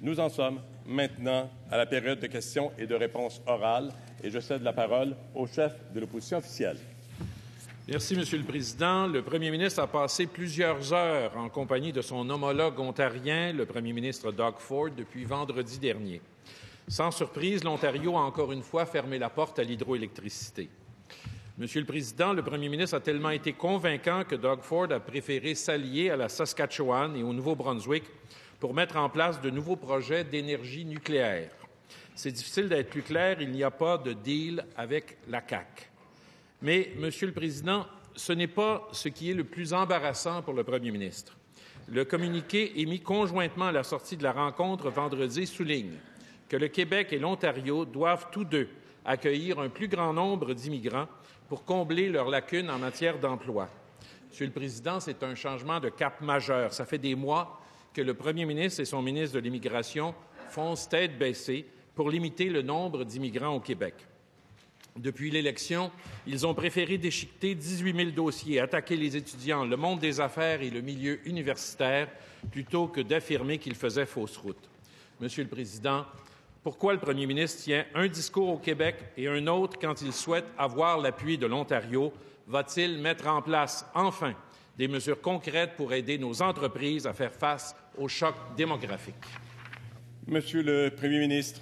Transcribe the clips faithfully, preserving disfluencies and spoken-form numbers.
Nous en sommes maintenant à la période de questions et de réponses orales et je cède la parole au chef de l'opposition officielle. Merci, Monsieur le Président. Le Premier ministre a passé plusieurs heures en compagnie de son homologue ontarien, le Premier ministre Doug Ford, depuis vendredi dernier. Sans surprise, l'Ontario a encore une fois fermé la porte à l'hydroélectricité. Monsieur le Président, le Premier ministre a tellement été convaincant que Doug Ford a préféré s'allier à la Saskatchewan et au Nouveau-Brunswick pour mettre en place de nouveaux projets d'énergie nucléaire. C'est difficile d'être plus clair, il n'y a pas de deal avec la C A Q. Mais, Monsieur le Président, ce n'est pas ce qui est le plus embarrassant pour le Premier ministre. Le communiqué émis conjointement à la sortie de la rencontre vendredi souligne que le Québec et l'Ontario doivent tous deux accueillir un plus grand nombre d'immigrants pour combler leurs lacunes en matière d'emploi. Monsieur le Président, c'est un changement de cap majeur. Ça fait des mois que le Premier ministre et son ministre de l'Immigration foncent tête baissée pour limiter le nombre d'immigrants au Québec. Depuis l'élection, ils ont préféré déchiqueter dix-huit mille dossiers, attaquer les étudiants, le monde des affaires et le milieu universitaire, plutôt que d'affirmer qu'ils faisaient fausse route. Monsieur le Président, pourquoi le Premier ministre tient un discours au Québec et un autre quand il souhaite avoir l'appui de l'Ontario? Va-t-il mettre en place, enfin, des mesures concrètes pour aider nos entreprises à faire face au choc démographique? Monsieur le Premier ministre.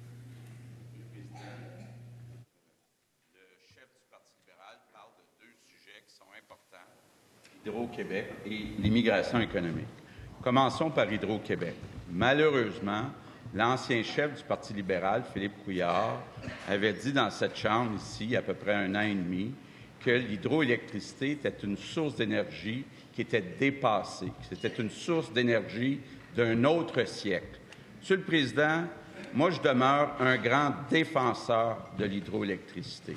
Hydro-Québec et l'immigration économique. Commençons par Hydro-Québec. Malheureusement, l'ancien chef du Parti libéral, Philippe Couillard, avait dit dans cette Chambre, ici, il y a à peu près un an et demi, que l'hydroélectricité était une source d'énergie qui était dépassée, que c'était une source d'énergie d'un autre siècle. Monsieur le Président, moi, je demeure un grand défenseur de l'hydroélectricité.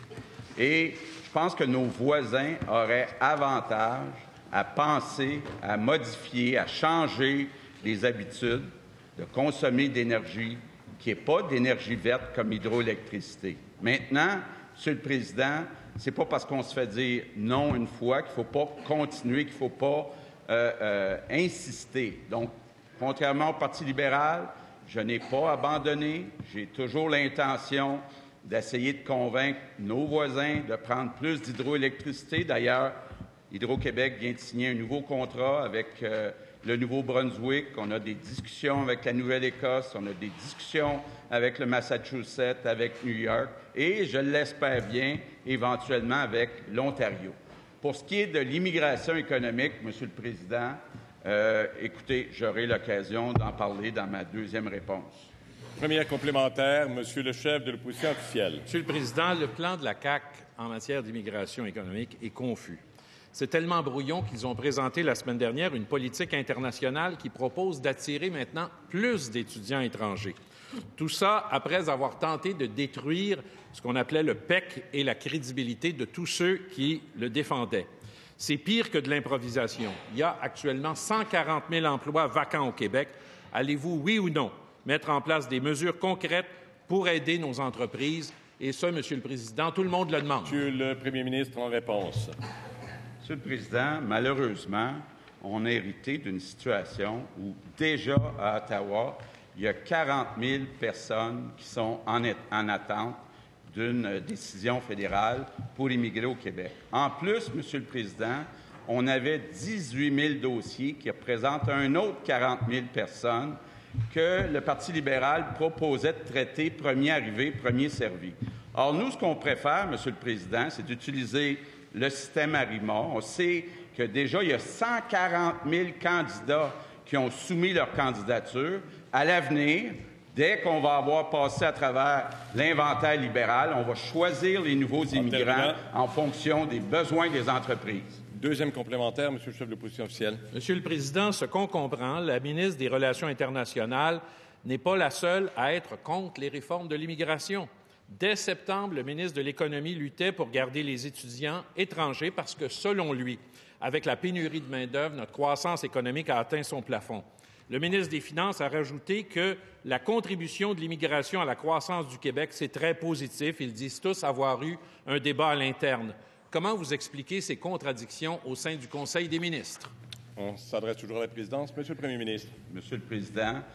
Et je pense que nos voisins auraient avantage à penser, à modifier, à changer les habitudes de consommer d'énergie qui n'est pas d'énergie verte comme l'hydroélectricité. Maintenant, Monsieur le Président, ce n'est pas parce qu'on se fait dire non une fois qu'il ne faut pas continuer, qu'il ne faut pas euh, euh, insister. Donc, contrairement au Parti libéral, je n'ai pas abandonné. J'ai toujours l'intention d'essayer de convaincre nos voisins de prendre plus d'hydroélectricité. D'ailleurs, Hydro-Québec vient de signer un nouveau contrat avec euh, le Nouveau-Brunswick. On a des discussions avec la Nouvelle-Écosse, on a des discussions avec le Massachusetts, avec New York et, je l'espère bien, éventuellement avec l'Ontario. Pour ce qui est de l'immigration économique, Monsieur le Président, euh, écoutez, j'aurai l'occasion d'en parler dans ma deuxième réponse. Première complémentaire, Monsieur le chef de l'opposition officielle. Monsieur le Président, le plan de la C A Q en matière d'immigration économique est confus. C'est tellement brouillon qu'ils ont présenté la semaine dernière une politique internationale qui propose d'attirer maintenant plus d'étudiants étrangers. Tout ça après avoir tenté de détruire ce qu'on appelait le P E C et la crédibilité de tous ceux qui le défendaient. C'est pire que de l'improvisation. Il y a actuellement cent quarante mille emplois vacants au Québec. Allez-vous, oui ou non, mettre en place des mesures concrètes pour aider nos entreprises? Et ça, Monsieur le Président, tout le monde le demande. Monsieur le Premier ministre, en réponse. Monsieur le Président, malheureusement, on a hérité d'une situation où déjà à Ottawa, il y a quarante mille personnes qui sont en, en attente d'une décision fédérale pour immigrer au Québec. En plus, Monsieur le Président, on avait dix-huit mille dossiers qui représentent un autre quarante mille personnes que le Parti libéral proposait de traiter premier arrivé, premier servi. Or, nous, ce qu'on préfère, Monsieur le Président, c'est d'utiliser le système Arima. On sait que déjà, il y a cent quarante mille candidats qui ont soumis leur candidature. À l'avenir, dès qu'on va avoir passé à travers l'inventaire libéral, on va choisir les nouveaux immigrants en fonction des besoins des entreprises. Deuxième complémentaire, Monsieur le chef de l'opposition officielle. Monsieur le Président, ce qu'on comprend, la ministre des Relations internationales n'est pas la seule à être contre les réformes de l'immigration. Dès septembre, le ministre de l'Économie luttait pour garder les étudiants étrangers parce que, selon lui, avec la pénurie de main-d'œuvre, notre croissance économique a atteint son plafond. Le ministre des Finances a rajouté que la contribution de l'immigration à la croissance du Québec, c'est très positif. Ils disent tous avoir eu un débat à l'interne. Comment vous expliquez ces contradictions au sein du Conseil des ministres? On s'adresse toujours à la présidence. Monsieur le Premier ministre. Monsieur le Président,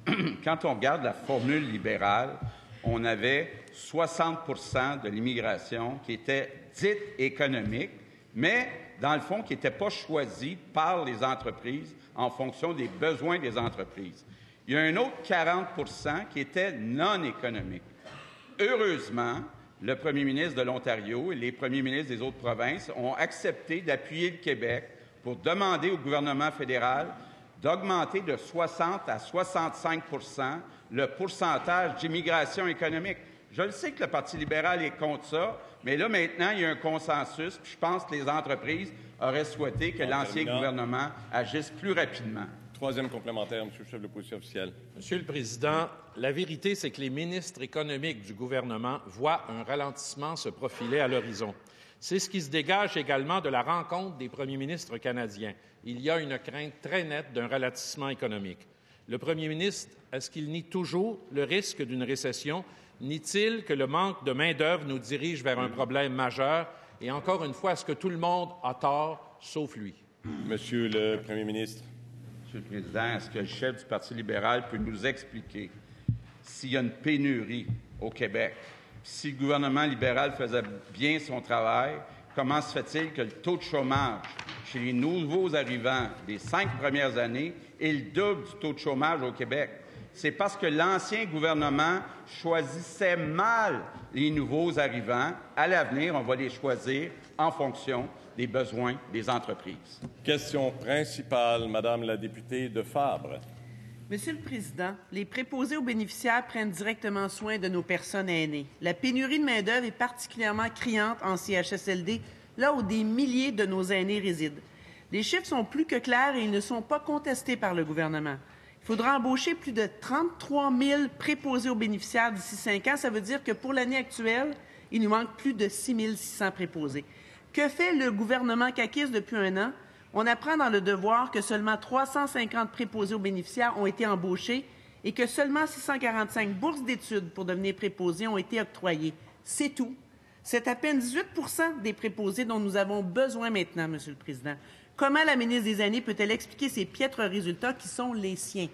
quand on regarde la formule libérale, on avait soixante pour cent de l'immigration qui était dite économique, mais dans le fond, qui n'était pas choisie par les entreprises en fonction des besoins des entreprises. Il y a un autre quarante pour cent qui était non économique. Heureusement, le premier ministre de l'Ontario et les premiers ministres des autres provinces ont accepté d'appuyer le Québec pour demander au gouvernement fédéral d'augmenter de soixante à soixante-cinq pour cent le pourcentage d'immigration économique. Je le sais que le Parti libéral est contre ça, mais là, maintenant, il y a un consensus, puis je pense que les entreprises auraient souhaité que l'ancien gouvernement agisse plus rapidement. Troisième complémentaire, Monsieur le chef de l'opposition officielle. Monsieur le Président, la vérité, c'est que les ministres économiques du gouvernement voient un ralentissement se profiler à l'horizon. C'est ce qui se dégage également de la rencontre des premiers ministres canadiens. Il y a une crainte très nette d'un ralentissement économique. Le premier ministre, est-ce qu'il nie toujours le risque d'une récession? Nie-t-il que le manque de main-d'œuvre nous dirige vers un problème majeur? Et encore une fois, est-ce que tout le monde a tort, sauf lui? Monsieur le premier ministre. Monsieur le Président, est-ce que le chef du Parti libéral peut nous expliquer s'il y a une pénurie au Québec, si le gouvernement libéral faisait bien son travail, comment se fait-il que le taux de chômage chez les nouveaux arrivants des cinq premières années est le double du taux de chômage au Québec? C'est parce que l'ancien gouvernement choisissait mal les nouveaux arrivants. À l'avenir, on va les choisir en fonction des besoins des entreprises. Question principale, Madame la députée de Fabre. Monsieur le Président, les préposés aux bénéficiaires prennent directement soin de nos personnes aînées. La pénurie de main-d'œuvre est particulièrement criante en C H S L D, là où des milliers de nos aînés résident. Les chiffres sont plus que clairs et ils ne sont pas contestés par le gouvernement. Il faudra embaucher plus de trente-trois mille préposés aux bénéficiaires d'ici cinq ans. Ça veut dire que pour l'année actuelle, il nous manque plus de six mille six cents préposés. Que fait le gouvernement caquiste depuis un an? On apprend dans le Devoir que seulement trois cent cinquante préposés aux bénéficiaires ont été embauchés et que seulement six cent quarante-cinq bourses d'études pour devenir préposés ont été octroyées. C'est tout. C'est à peine dix-huit pour cent des préposés dont nous avons besoin maintenant, Monsieur le Président. Comment la ministre des Aînés peut-elle expliquer ces piètres résultats qui sont les siens?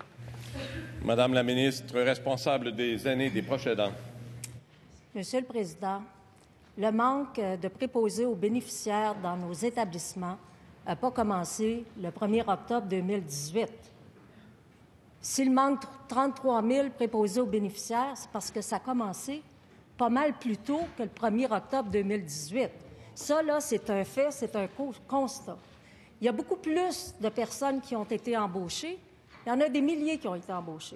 Madame la ministre responsable des aînés des proches aidants. Monsieur le Président, le manque de préposés aux bénéficiaires dans nos établissements n'a pas commencé le premier octobre deux mille dix-huit. S'il manque trente-trois mille préposés aux bénéficiaires, c'est parce que ça a commencé pas mal plus tôt que le premier octobre deux mille dix-huit. Ça, là, c'est un fait, c'est un constat. Il y a beaucoup plus de personnes qui ont été embauchées. Il y en a des milliers qui ont été embauchés.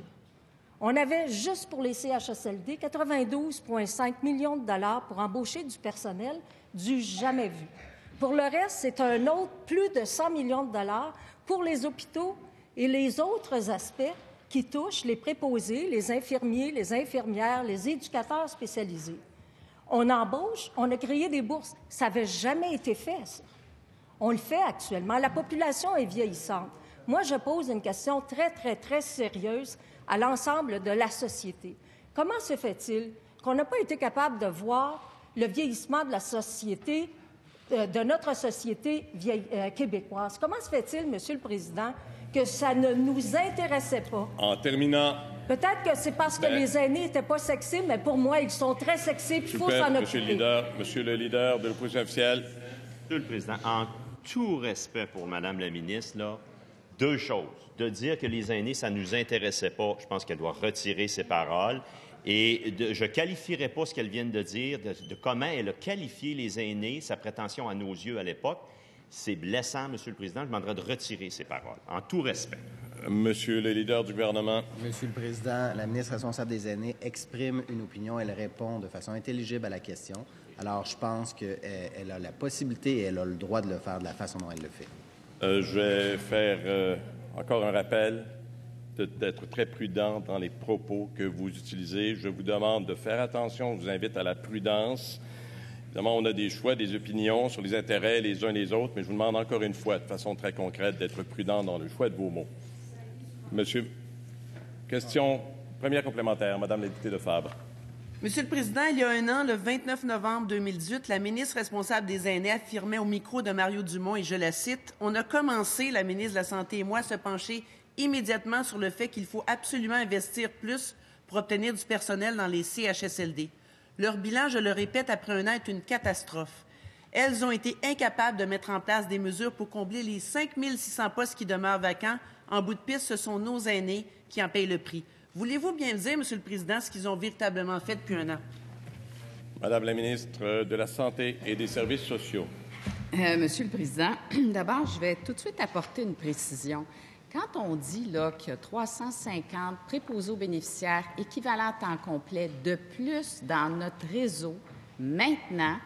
On avait, juste pour les C H S L D, quatre-vingt-douze virgule cinq millions de dollars pour embaucher du personnel du jamais vu. Pour le reste, c'est un autre plus de cent millions de dollars pour les hôpitaux et les autres aspects qui touchent les préposés, les infirmiers, les infirmières, les éducateurs spécialisés. On embauche, on a créé des bourses. Ça n'avait jamais été fait, ça. On le fait actuellement. La population est vieillissante. Moi, je pose une question très, très, très sérieuse à l'ensemble de la société. Comment se fait-il qu'on n'a pas été capable de voir le vieillissement de la société, euh, de notre société vieille, euh, québécoise? Comment se fait-il, Monsieur le Président, que ça ne nous intéressait pas? En terminant... Peut-être que c'est parce que ben, les aînés n'étaient pas sexy, mais pour moi, ils sont très sexy, puis il faut s'en occuper. Monsieur le leader, Monsieur le leader de l'opposition officielle. Monsieur le Président, en tout respect pour Mme la ministre, là, deux choses. De dire que les aînés, ça ne nous intéressait pas, je pense qu'elle doit retirer ses paroles. Et de, je ne qualifierais pas ce qu'elle vient de dire, de, de comment elle a qualifié les aînés, sa prétention à nos yeux à l'époque. C'est blessant, Monsieur le Président. Je demanderai de retirer ses paroles, en tout respect. Monsieur le leader du gouvernement. Monsieur le Président, la ministre responsable des aînés exprime une opinion. Elle répond de façon intelligible à la question. Alors, je pense qu'elle a la possibilité et elle a le droit de le faire de la façon dont elle le fait. Euh, je vais faire euh, encore un rappel d'être très prudent dans les propos que vous utilisez. Je vous demande de faire attention. Je vous invite à la prudence. Évidemment, on a des choix, des opinions sur les intérêts les uns les autres, mais je vous demande encore une fois, de façon très concrète, d'être prudent dans le choix de vos mots. Monsieur, question, première complémentaire, Madame la députée de Fabre. Monsieur le Président, il y a un an, le vingt-neuf novembre deux mille dix-huit, la ministre responsable des aînés affirmait au micro de Mario Dumont, et je la cite, « On a commencé, la ministre de la Santé et moi, à se pencher immédiatement sur le fait qu'il faut absolument investir plus pour obtenir du personnel dans les C H S L D. Leur bilan, je le répète, après un an, est une catastrophe. Elles ont été incapables de mettre en place des mesures pour combler les cinq mille six cents postes qui demeurent vacants. En bout de piste, ce sont nos aînés qui en payent le prix. Voulez-vous bien me dire, Monsieur le Président, ce qu'ils ont véritablement fait depuis un an? Madame la ministre de la Santé et des Services sociaux. Euh, Monsieur le Président, d'abord, je vais tout de suite apporter une précision. Quand on dit là qu'il y a trois cent cinquante préposés aux bénéficiaires équivalents à temps complet de plus dans notre réseau maintenant,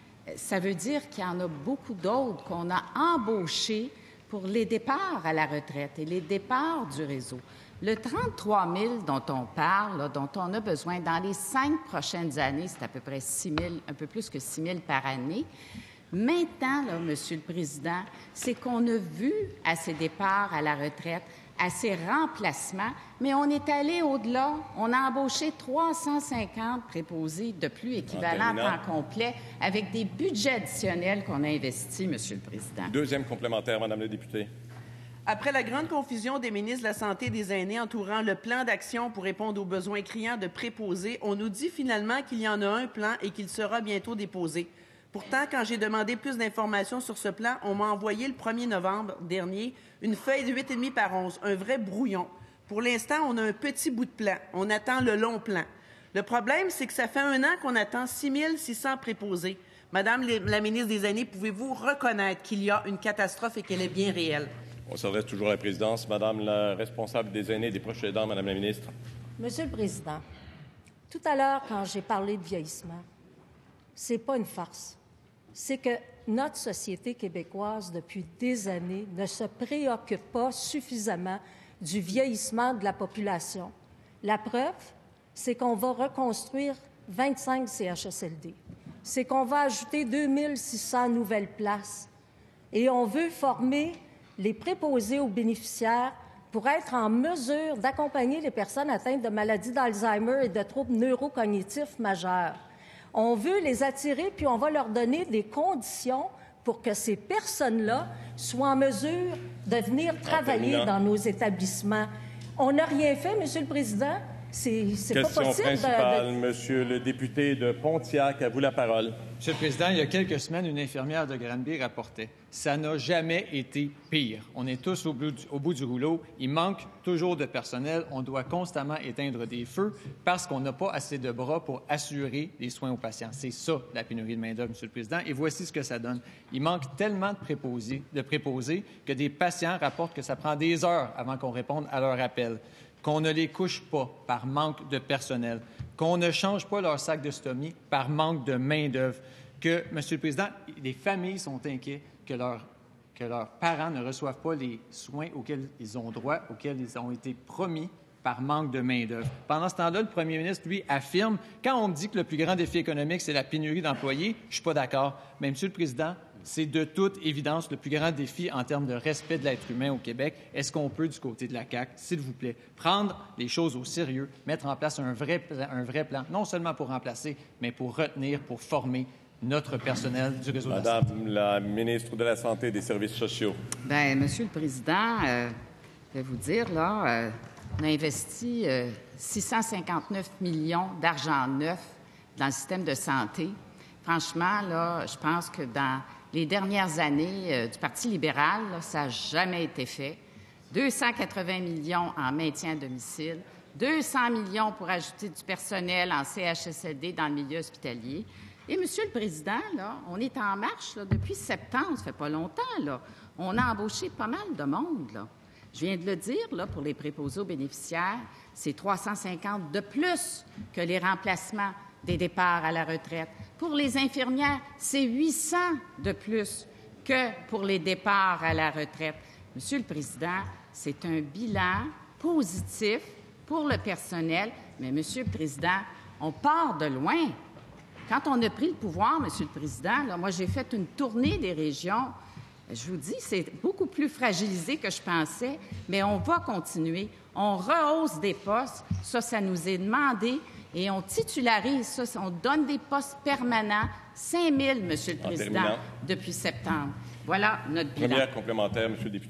ça veut dire qu'il y en a beaucoup d'autres qu'on a embauchés pour les départs à la retraite et les départs du réseau. Le trente-trois mille dont on parle, là, dont on a besoin dans les cinq prochaines années, c'est à peu près six mille, un peu plus que six mille par année. Maintenant, là, Monsieur le Président, c'est qu'on a vu à ces départs à la retraite, à ces remplacements, mais on est allé au-delà. On a embauché trois cent cinquante préposés de plus équivalents à temps complet avec des budgets additionnels qu'on a investis, Monsieur le Président. Deuxième complémentaire, Madame la députée. Après la grande confusion des ministres de la Santé et des Aînés entourant le plan d'action pour répondre aux besoins criants de préposés, on nous dit finalement qu'il y en a un plan et qu'il sera bientôt déposé. Pourtant, quand j'ai demandé plus d'informations sur ce plan, on m'a envoyé le premier novembre dernier une feuille de huit virgule cinq par onze, un vrai brouillon. Pour l'instant, on a un petit bout de plan. On attend le long plan. Le problème, c'est que ça fait un an qu'on attend six mille six cents préposés. Madame la ministre des Aînés, pouvez-vous reconnaître qu'il y a une catastrophe et qu'elle est bien réelle? On s'adresse toujours à la présidence. Madame la responsable des aînés et des proches aidants, Madame la ministre. Monsieur le Président, tout à l'heure, quand j'ai parlé de vieillissement, c'est pas une farce. C'est que notre société québécoise, depuis des années, ne se préoccupe pas suffisamment du vieillissement de la population. La preuve, c'est qu'on va reconstruire vingt-cinq C H S L D. C'est qu'on va ajouter deux mille six cents nouvelles places. Et on veut former les préposés aux bénéficiaires pour être en mesure d'accompagner les personnes atteintes de maladies d'Alzheimer et de troubles neurocognitifs majeurs. On veut les attirer, puis on va leur donner des conditions pour que ces personnes-là soient en mesure de venir travailler dans nos établissements. On n'a rien fait, Monsieur le Président. C'est, c'est pas possible. Question principale, de, de... Monsieur le député de Pontiac, à vous la parole. Monsieur le Président, il y a quelques semaines, une infirmière de Granby rapportait « Ça n'a jamais été pire. On est tous au bout, du, au bout du rouleau. Il manque toujours de personnel. On doit constamment éteindre des feux parce qu'on n'a pas assez de bras pour assurer les soins aux patients. » C'est ça, la pénurie de main-d'œuvre, Monsieur le Président. Et voici ce que ça donne. Il manque tellement de préposés, de préposés que des patients rapportent que ça prend des heures avant qu'on réponde à leur appel, qu'on ne les couche pas par manque de personnel, qu'on ne change pas leur sac de stomie par manque de main-d'œuvre, que, Monsieur le Président, les familles sont inquiets que, leur, que leurs parents ne reçoivent pas les soins auxquels ils ont droit, auxquels ils ont été promis par manque de main-d'œuvre. Pendant ce temps-là, le premier ministre, lui, affirme, quand on me dit que le plus grand défi économique, c'est la pénurie d'employés, je ne suis pas d'accord. Mais, Monsieur le Président, c'est de toute évidence le plus grand défi en termes de respect de l'être humain au Québec. Est-ce qu'on peut, du côté de la C A Q, s'il vous plaît, prendre les choses au sérieux, mettre en place un vrai, un vrai plan, non seulement pour remplacer, mais pour retenir, pour former notre personnel du réseau Madame de la santé. Madame la ministre de la Santé et des Services sociaux. Bien, Monsieur le Président, euh, je vais vous dire, là, euh, on a investi euh, six cent cinquante-neuf millions d'argent neuf dans le système de santé. Franchement, là, je pense que dans les dernières années euh, du Parti libéral, là, ça n'a jamais été fait. deux cent quatre-vingts millions en maintien à domicile, deux cents millions pour ajouter du personnel en C H S L D dans le milieu hospitalier. Et, Monsieur le Président, là, on est en marche là, depuis septembre, ça fait pas longtemps. Là. On a embauché pas mal de monde. Là. Je viens de le dire, là, pour les préposés aux bénéficiaires, c'est trois cent cinquante de plus que les remplacements des départs à la retraite. Pour les infirmières, c'est huit cents de plus que pour les départs à la retraite. Monsieur le Président, c'est un bilan positif pour le personnel, mais, Monsieur le Président, on part de loin. Quand on a pris le pouvoir, Monsieur le Président, là, moi, j'ai fait une tournée des régions. Je vous dis, c'est beaucoup plus fragilisé que je pensais, mais on va continuer. On rehausse des postes. Ça, ça nous est demandé. Et on titularise ça, on donne des postes permanents, cinq mille, Monsieur le Président, depuis septembre. Voilà notre bilan. Première complémentaire, Monsieur le député.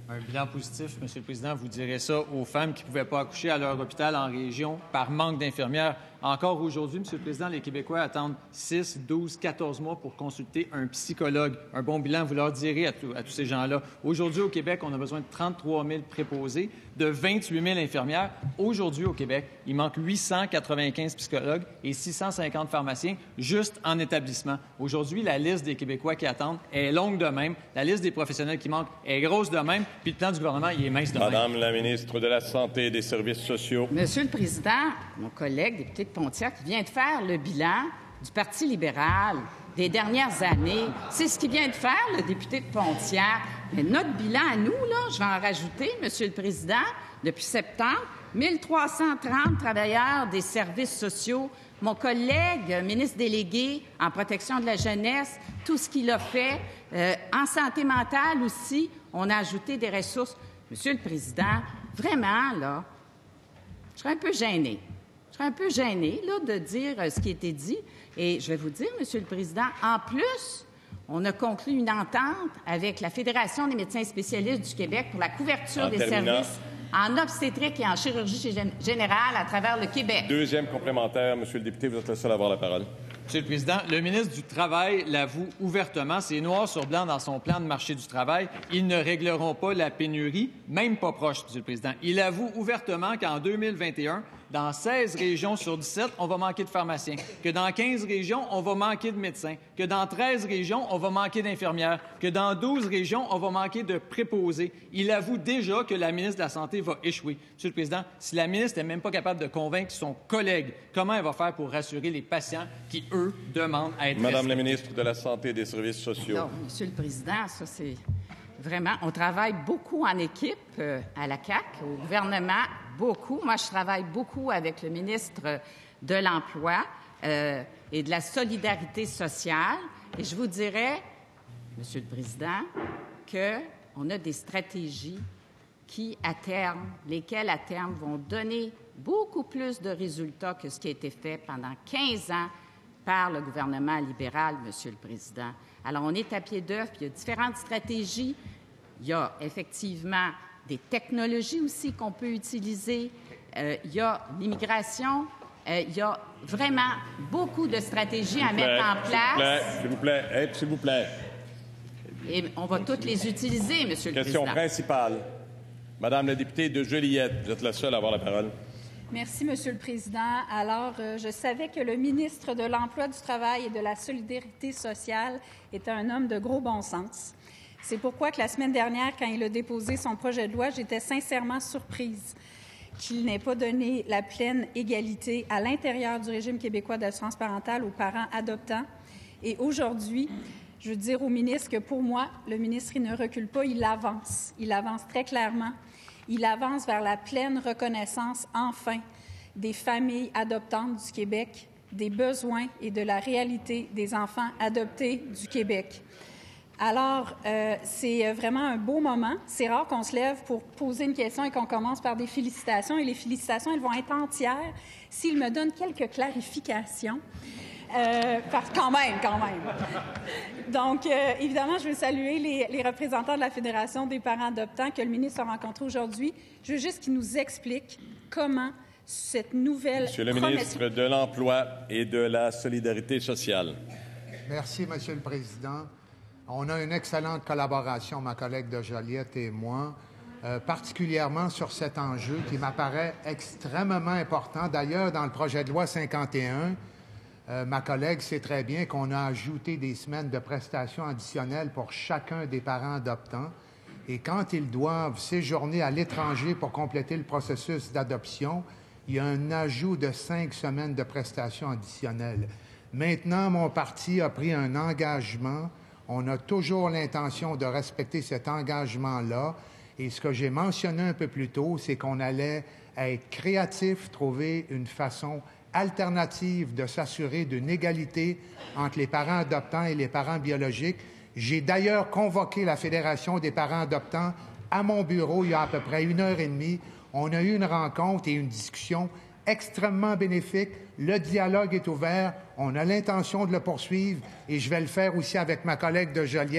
Un bilan positif, Monsieur le Président, vous direz ça aux femmes qui ne pouvaient pas accoucher à leur hôpital en région par manque d'infirmières. Encore aujourd'hui, Monsieur le Président, les Québécois attendent six, douze, quatorze mois pour consulter un psychologue. Un bon bilan, vous leur direz à, tout, à tous ces gens-là. Aujourd'hui, au Québec, on a besoin de trente-trois mille préposés, de vingt-huit mille infirmières. Aujourd'hui, au Québec, il manque huit cent quatre-vingt-quinze psychologues et six cent cinquante pharmaciens juste en établissement. Aujourd'hui, la liste des Québécois qui attendent est longue de même. La liste des professionnels qui manquent est grosse de même. Puis le plan du gouvernement, il est mince de même. Madame la ministre de la Santé et des Services sociaux. Monsieur le Président, mon collègue député de Pontiac vient de faire le bilan du Parti libéral des dernières années. C'est ce qu'il vient de faire, le député de Pontiac. Mais notre bilan à nous, là, je vais en rajouter, Monsieur le Président, depuis septembre, mille trois cent trente travailleurs des services sociaux. Mon collègue, ministre délégué en protection de la jeunesse, tout ce qu'il a fait, euh, en santé mentale aussi, on a ajouté des ressources. Monsieur le Président, vraiment, là, je serais un peu gênée. Je serais un peu gênée, là, de dire euh, ce qui a été dit. Et je vais vous dire, Monsieur le Président, en plus, on a conclu une entente avec la Fédération des médecins spécialistes du Québec pour la couverture en des terminant. services en obstétrique et en chirurgie générale à travers le Québec. Deuxième complémentaire, Monsieur le député, vous êtes le seul à avoir la parole. Monsieur le Président, le ministre du Travail l'avoue ouvertement, c'est noir sur blanc dans son plan de marché du travail. Ils ne régleront pas la pénurie, même pas proche, Monsieur le Président. Il avoue ouvertement qu'en deux mille vingt et un, dans seize régions sur dix-sept, on va manquer de pharmaciens, que dans quinze régions, on va manquer de médecins, que dans treize régions, on va manquer d'infirmières, que dans douze régions, on va manquer de préposés. Il avoue déjà que la ministre de la Santé va échouer. Monsieur le Président, si la ministre n'est même pas capable de convaincre son collègue, comment elle va faire pour rassurer les patients qui, eux, demandent à être Madame respectés? la ministre de la Santé et des Services sociaux. Non, Monsieur le Président, ça, c'est vraiment... On travaille beaucoup en équipe euh, à la C A Q, au gouvernement, beaucoup. Moi, je travaille beaucoup avec le ministre de l'Emploi euh, et de la Solidarité sociale. Et je vous dirais, Monsieur le Président, qu'on a des stratégies qui, à terme, lesquelles, à terme, vont donner beaucoup plus de résultats que ce qui a été fait pendant quinze ans par le gouvernement libéral, Monsieur le Président. Alors, on est à pied d'œuvre, puis il y a différentes stratégies. Il y a effectivement des technologies aussi qu'on peut utiliser. Euh, il y a l'immigration. Euh, il y a vraiment beaucoup de stratégies à mettre en place. S'il vous plaît, s'il vous plaît, s'il vous plaît. Et on va toutes les utiliser, Monsieur le Question Président. principale. Madame la députée de Joliette, vous êtes la seule à avoir la parole. Merci, Monsieur le Président. Alors, euh, je savais que le ministre de l'Emploi, du Travail et de la Solidarité sociale était un homme de gros bon sens. C'est pourquoi que la semaine dernière, quand il a déposé son projet de loi, j'étais sincèrement surprise qu'il n'ait pas donné la pleine égalité à l'intérieur du régime québécois d'assurance parentale aux parents adoptants. Et aujourd'hui, je veux dire au ministre que pour moi, le ministre, il ne recule pas, il avance. Il avance très clairement. Il avance vers la pleine reconnaissance, enfin, des familles adoptantes du Québec, des besoins et de la réalité des enfants adoptés du Québec. Alors, euh, c'est vraiment un beau moment. C'est rare qu'on se lève pour poser une question et qu'on commence par des félicitations. Et les félicitations, elles vont être entières s'il me donne quelques clarifications. Euh, parce, quand même, quand même. Donc, euh, évidemment, je veux saluer les, les représentants de la Fédération des parents adoptants que le ministre a rencontrés aujourd'hui. Je veux juste qu'ils nous expliquent comment cette nouvelle... Monsieur le promesse... ministre de l'Emploi et de la Solidarité sociale. Merci, Monsieur le Président. On a une excellente collaboration, ma collègue de Joliette et moi, euh, particulièrement sur cet enjeu qui m'apparaît extrêmement important. D'ailleurs, dans le projet de loi cinquante et un, Euh, ma collègue sait très bien qu'on a ajouté des semaines de prestations additionnelles pour chacun des parents adoptants. Et quand ils doivent séjourner à l'étranger pour compléter le processus d'adoption, il y a un ajout de cinq semaines de prestations additionnelles. Maintenant, mon parti a pris un engagement. On a toujours l'intention de respecter cet engagement-là. Et ce que j'ai mentionné un peu plus tôt, c'est qu'on allait être créatif, trouver une façon alternative de s'assurer d'une égalité entre les parents adoptants et les parents biologiques. J'ai d'ailleurs convoqué la Fédération des parents adoptants à mon bureau il y a à peu près une heure et demie. On a eu une rencontre et une discussion extrêmement bénéfique. Le dialogue est ouvert. On a l'intention de le poursuivre et je vais le faire aussi avec ma collègue de Joliette.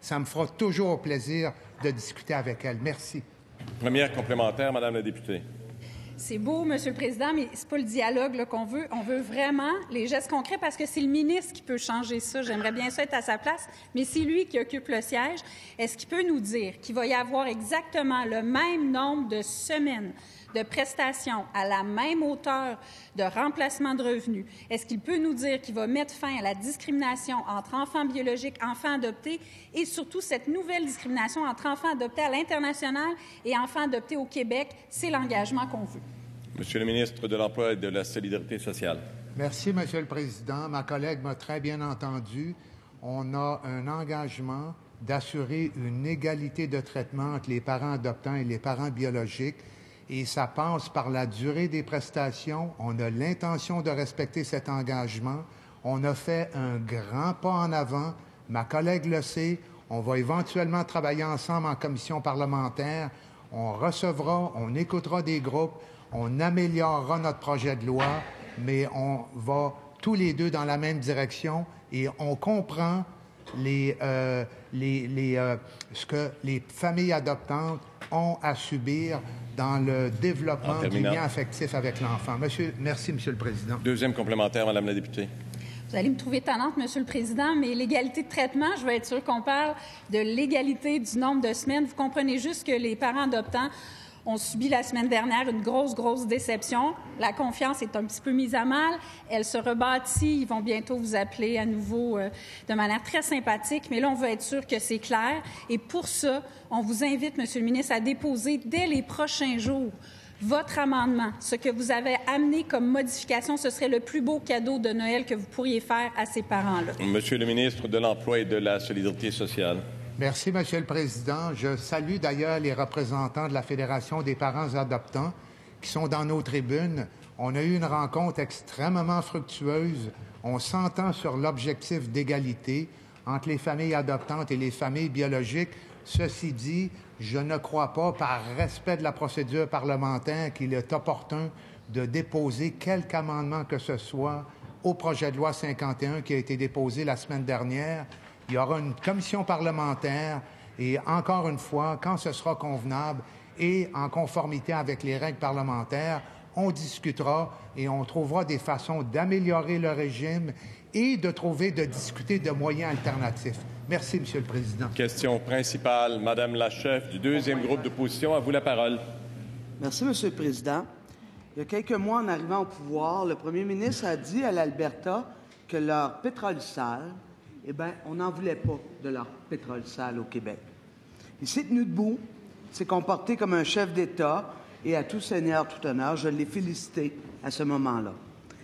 Ça me fera toujours plaisir de discuter avec elle. Merci. Première complémentaire, Madame la députée. C'est beau, Monsieur le Président, mais c'est pas le dialogue là, qu'on veut. On veut vraiment les gestes concrets parce que c'est le ministre qui peut changer ça. J'aimerais bien ça être à sa place, mais c'est lui qui occupe le siège. Est-ce qu'il peut nous dire qu'il va y avoir exactement le même nombre de semaines de prestations à la même hauteur de remplacement de revenus? Est-ce qu'il peut nous dire qu'il va mettre fin à la discrimination entre enfants biologiques, enfants adoptés et surtout cette nouvelle discrimination entre enfants adoptés à l'international et enfants adoptés au Québec? C'est l'engagement qu'on veut. Monsieur le ministre de l'Emploi et de la Solidarité sociale. Merci, Monsieur le Président. Ma collègue m'a très bien entendu. On a un engagement d'assurer une égalité de traitement entre les parents adoptants et les parents biologiques. Et ça passe par la durée des prestations. On a l'intention de respecter cet engagement. On a fait un grand pas en avant. Ma collègue le sait. On va éventuellement travailler ensemble en commission parlementaire. On recevra, on écoutera des groupes, on améliorera notre projet de loi, mais on va tous les deux dans la même direction et on comprend les, euh, les, les, euh, ce que les familles adoptantes ont à subir dans le développement du lien affectif avec l'enfant. Monsieur, merci, Monsieur le Président. Deuxième complémentaire, Madame la députée. Vous allez me trouver tannante, Monsieur le Président, mais l'égalité de traitement, je veux être sûre qu'on parle de l'égalité du nombre de semaines. Vous comprenez juste que les parents adoptants ont subi la semaine dernière une grosse, grosse déception. La confiance est un petit peu mise à mal. Elle se rebâtit. Ils vont bientôt vous appeler à nouveau euh, de manière très sympathique. Mais là, on veut être sûr que c'est clair. Et pour ça, on vous invite, Monsieur le ministre, à déposer dès les prochains jours votre amendement. Ce que vous avez amené comme modification, ce serait le plus beau cadeau de Noël que vous pourriez faire à ces parents-là. Monsieur le ministre de l'Emploi et de la Solidarité sociale. Merci, Monsieur le Président. Je salue d'ailleurs les représentants de la Fédération des parents adoptants qui sont dans nos tribunes. On a eu une rencontre extrêmement fructueuse. On s'entend sur l'objectif d'égalité entre les familles adoptantes et les familles biologiques. Ceci dit, je ne crois pas, par respect de la procédure parlementaire, qu'il est opportun de déposer quelque amendement que ce soit au projet de loi cinquante et un qui a été déposé la semaine dernière. Il y aura une commission parlementaire et, encore une fois, quand ce sera convenable et en conformité avec les règles parlementaires, on discutera et on trouvera des façons d'améliorer le régime et de trouver, de discuter de moyens alternatifs. Merci, Monsieur le Président. Question principale, Madame la chef du deuxième groupe d'opposition. À vous la parole. Merci, Monsieur le Président. Il y a quelques mois, en arrivant au pouvoir, le premier ministre a dit à l'Alberta que leur pétrole sale, eh bien, on n'en voulait pas de leur pétrole sale au Québec. Il s'est tenu debout, s'est comporté comme un chef d'État et à tout seigneur, tout honneur, je l'ai félicité à ce moment-là.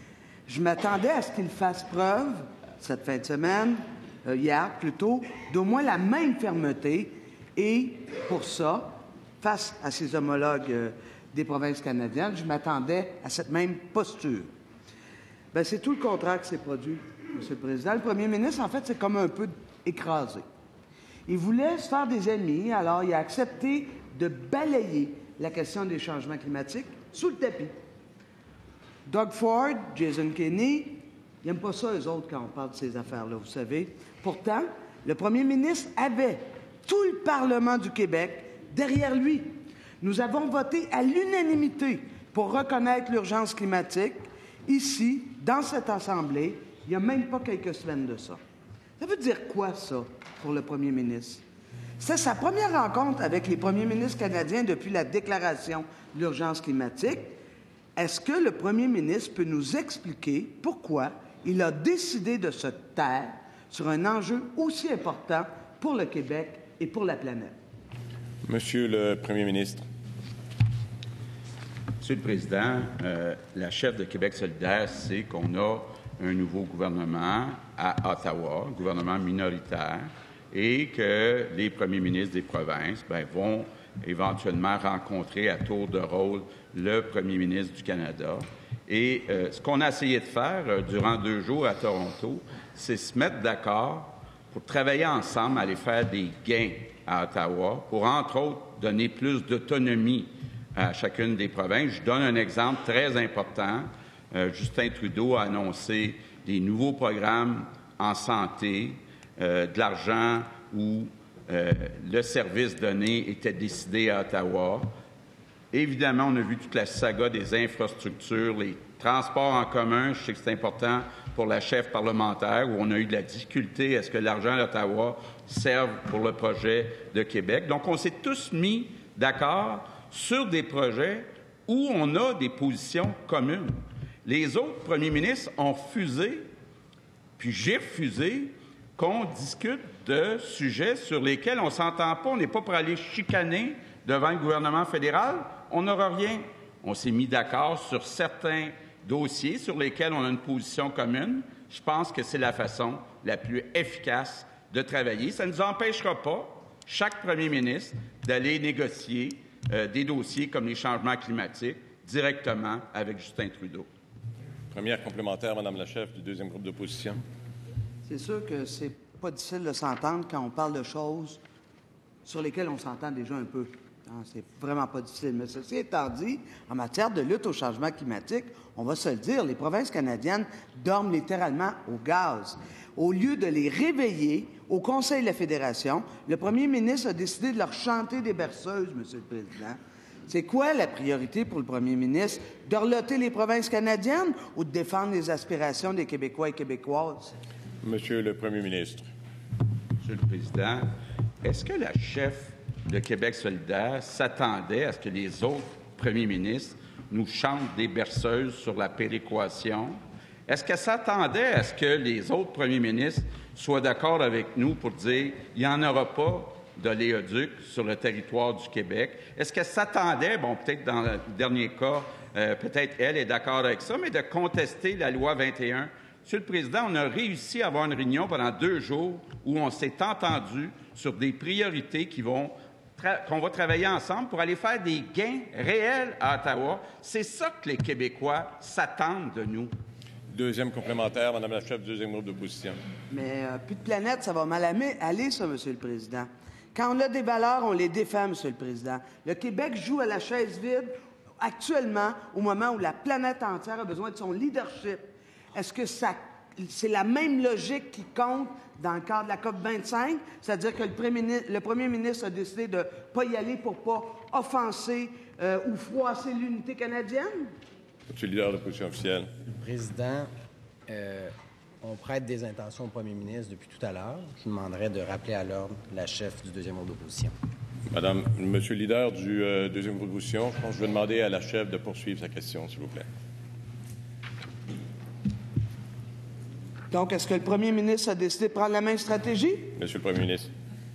Je m'attendais à ce qu'il fasse preuve, cette fin de semaine, euh, hier plutôt, d'au moins la même fermeté et, pour ça, face à ses homologues euh, des provinces canadiennes, je m'attendais à cette même posture. Bien, c'est tout le contraire qui s'est produit, Monsieur le Président. Le premier ministre, en fait, c'est comme un peu écrasé. Il voulait se faire des ennemis, alors il a accepté de balayer la question des changements climatiques sous le tapis. Doug Ford, Jason Kenney, ils n'aiment pas ça, eux autres, quand on parle de ces affaires-là, vous savez. Pourtant, le premier ministre avait tout le Parlement du Québec derrière lui. Nous avons voté à l'unanimité pour reconnaître l'urgence climatique. Ici, dans cette Assemblée, il n'y a même pas quelques semaines de ça. Ça veut dire quoi, ça, pour le premier ministre? C'est sa première rencontre avec les premiers ministres canadiens depuis la déclaration de l'urgence climatique. Est-ce que le premier ministre peut nous expliquer pourquoi il a décidé de se taire sur un enjeu aussi important pour le Québec et pour la planète? Monsieur le Premier ministre. Monsieur le Président, euh, la chef de Québec solidaire sait qu'on a un nouveau gouvernement à Ottawa, un gouvernement minoritaire, et que les premiers ministres des provinces ben, vont éventuellement rencontrer à tour de rôle le premier ministre du Canada. Et euh, ce qu'on a essayé de faire euh, durant deux jours à Toronto, c'est se mettre d'accord pour travailler ensemble, aller faire des gains à Ottawa, pour, entre autres, donner plus d'autonomie à chacune des provinces. Je donne un exemple très important. Euh, Justin Trudeau a annoncé des nouveaux programmes en santé, euh, de l'argent ou euh, le service donné était décidé à Ottawa. Évidemment, on a vu toute la saga des infrastructures, les transports en commun. Je sais que c'est important pour la chef parlementaire, où on a eu de la difficulté à ce que l'argent d'Ottawa serve pour le projet de Québec. Donc, on s'est tous mis d'accord sur des projets où on a des positions communes. Les autres premiers ministres ont refusé, puis j'ai refusé, qu'on discute de sujets sur lesquels on ne s'entend pas. On n'est pas pour aller chicaner devant le gouvernement fédéral. On n'aura rien. On s'est mis d'accord sur certains dossiers sur lesquels on a une position commune. Je pense que c'est la façon la plus efficace de travailler. Ça ne nous empêchera pas, chaque premier ministre, d'aller négocier euh, des dossiers comme les changements climatiques directement avec Justin Trudeau. Première complémentaire, Madame la chef du deuxième groupe d'opposition. C'est sûr que c'est pas difficile de s'entendre quand on parle de choses sur lesquelles on s'entend déjà un peu. Hein, c'est vraiment pas difficile. Mais ceci étant dit, en matière de lutte au changement climatique, on va se le dire, les provinces canadiennes dorment littéralement au gaz. Au lieu de les réveiller au Conseil de la Fédération, le premier ministre a décidé de leur chanter des berceuses, Monsieur le Président. C'est quoi la priorité pour le premier ministre? D'orloter les provinces canadiennes ou de défendre les aspirations des Québécois et Québécoises? Monsieur le Premier ministre. Monsieur le Président, est-ce que la chef de Québec solidaire s'attendait à ce que les autres premiers ministres nous chantent des berceuses sur la péréquation? Est-ce qu'elle s'attendait à ce que les autres premiers ministres soient d'accord avec nous pour dire qu'il n'y en aura pas d'oléoduc sur le territoire du Québec? Est-ce qu'elle s'attendait, bon, peut-être dans le dernier cas, euh, peut-être elle est d'accord avec ça, mais de contester la loi vingt et un? Monsieur le Président, on a réussi à avoir une réunion pendant deux jours où on s'est entendu sur des priorités qui vont qu'on va travailler ensemble pour aller faire des gains réels à Ottawa. C'est ça que les Québécois s'attendent de nous. Deuxième complémentaire, Madame la chef du deuxième groupe d'opposition. Mais euh, plus de planète, ça va mal aller, ça, Monsieur le Président. Quand on a des valeurs, on les défend, Monsieur le Président. Le Québec joue à la chaise vide actuellement, au moment où la planète entière a besoin de son leadership. Est-ce que ça, c'est la même logique qui compte dans le cadre de la COP vingt-cinq? C'est-à-dire que le premier, le premier ministre a décidé de ne pas y aller pour ne pas offenser euh, ou froisser l'unité canadienne? Monsieur le leader de l'opposition officielle. Le Président, euh, on prête des intentions au premier ministre depuis tout à l'heure. Je demanderais de rappeler à l'ordre la chef du deuxième groupe d'opposition. Madame, Monsieur le leader du euh, deuxième groupe d'opposition, je pense que je vais demander à la chef de poursuivre sa question, s'il vous plaît. Donc, est-ce que le premier ministre a décidé de prendre la même stratégie? Monsieur le Premier ministre.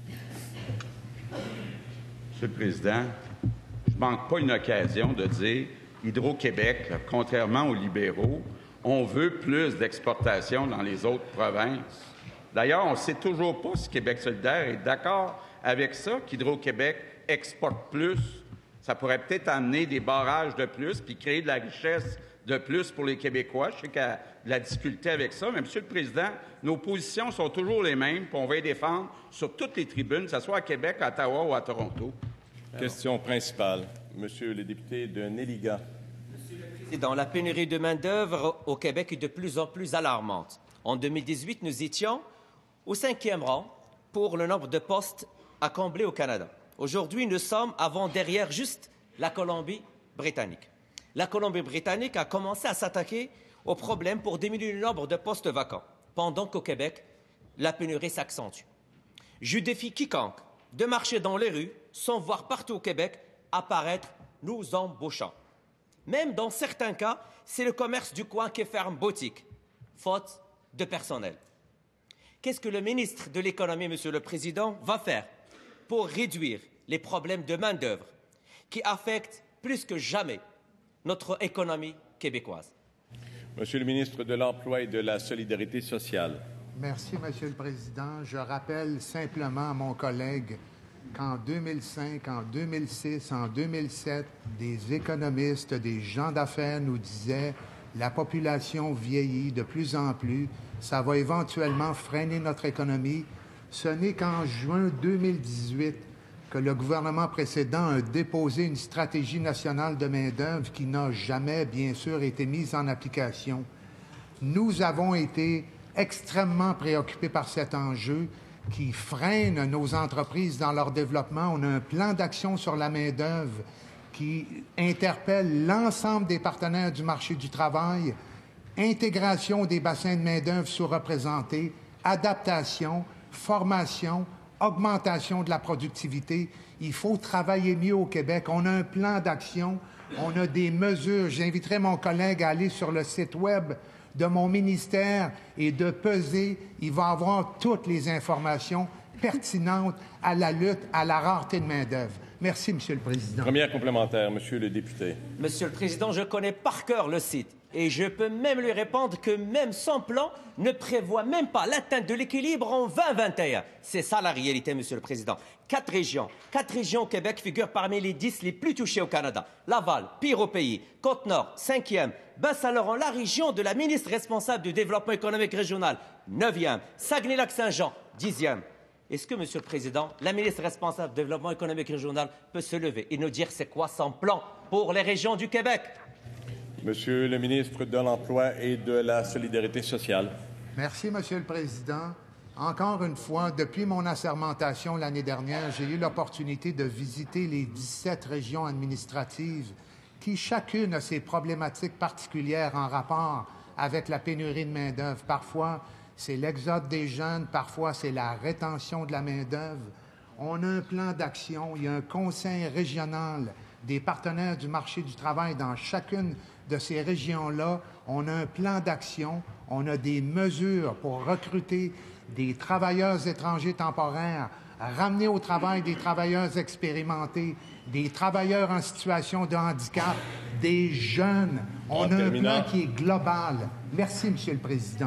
Monsieur le Président, je ne manque pas une occasion de dire Hydro-Québec, là, contrairement aux libéraux, on veut plus d'exportation dans les autres provinces. D'ailleurs, on ne sait toujours pas si Québec solidaire est d'accord avec ça, qu'Hydro-Québec exporte plus. Ça pourrait peut-être amener des barrages de plus puis créer de la richesse de plus pour les Québécois. Je sais qu'il y a de la difficulté avec ça, mais Monsieur le Président, nos positions sont toujours les mêmes, puis on va les défendre sur toutes les tribunes, que ce soit à Québec, à Ottawa ou à Toronto. Question principale. Monsieur le député de Néliga. Monsieur le Président, la pénurie de main-d'œuvre au Québec est de plus en plus alarmante. En deux mille dix-huit, nous étions au cinquième rang pour le nombre de postes à combler au Canada. Aujourd'hui, nous sommes avant-derrière juste la Colombie-Britannique. La Colombie-Britannique a commencé à s'attaquer au problème pour diminuer le nombre de postes vacants, pendant qu'au Québec, la pénurie s'accentue. Je défie quiconque de marcher dans les rues sans voir partout au Québec apparaître « nous embauchons ». Même dans certains cas, c'est le commerce du coin qui ferme boutique, faute de personnel. Qu'est-ce que le ministre de l'Économie, Monsieur le Président, va faire pour réduire les problèmes de main-d'œuvre qui affectent plus que jamais notre économie québécoise? Monsieur le ministre de l'Emploi et de la Solidarité sociale. Merci, Monsieur le Président. Je rappelle simplement à mon collègue qu'en deux mille cinq, en deux mille six, en deux mille sept, des économistes, des gens d'affaires nous disaient la population vieillit de plus en plus, ça va éventuellement freiner notre économie. Ce n'est qu'en juin deux mille dix-huit que le gouvernement précédent a déposé une stratégie nationale de main-d'œuvre qui n'a jamais, bien sûr, été mise en application. Nous avons été extrêmement préoccupés par cet enjeu qui freinent nos entreprises dans leur développement. On a un plan d'action sur la main-d'œuvre qui interpelle l'ensemble des partenaires du marché du travail, intégration des bassins de main-d'œuvre sous-représentés, adaptation, formation, augmentation de la productivité. Il faut travailler mieux au Québec. On a un plan d'action, on a des mesures. J'inviterai mon collègue à aller sur le site Web de mon ministère et de peser. Il va avoir toutes les informations pertinentes à la lutte à la rareté de main-d'œuvre. Merci, Monsieur le Président. Première complémentaire, Monsieur le député. Monsieur le Président, je connais par cœur le site et je peux même lui répondre que même son plan ne prévoit même pas l'atteinte de l'équilibre en vingt vingt et un. C'est ça la réalité, Monsieur le Président. Quatre régions, quatre régions au Québec figurent parmi les dix les plus touchées au Canada. Laval, pire au pays. Côte-Nord, cinquième. Basse-Saint-Laurent, la région de la ministre responsable du développement économique régional, neuvième. Saguenay-Lac-Saint-Jean, dixième. Est-ce que, Monsieur le Président, la ministre responsable du développement économique régional peut se lever et nous dire c'est quoi son plan pour les régions du Québec? Monsieur le ministre de l'Emploi et de la Solidarité sociale. Merci, Monsieur le Président. Encore une fois, depuis mon assermentation l'année dernière, j'ai eu l'opportunité de visiter les dix-sept régions administratives qui, chacune, a ses problématiques particulières en rapport avec la pénurie de main-d'œuvre. Parfois, c'est l'exode des jeunes, parfois c'est la rétention de la main-d'œuvre. On a un plan d'action, il y a un conseil régional des partenaires du marché du travail dans chacune de ces régions-là. On a un plan d'action, on a des mesures pour recruter des travailleurs étrangers temporaires, ramener au travail des travailleurs expérimentés, des travailleurs en situation de handicap, des jeunes. On a un plan qui est global. Merci, Monsieur le Président.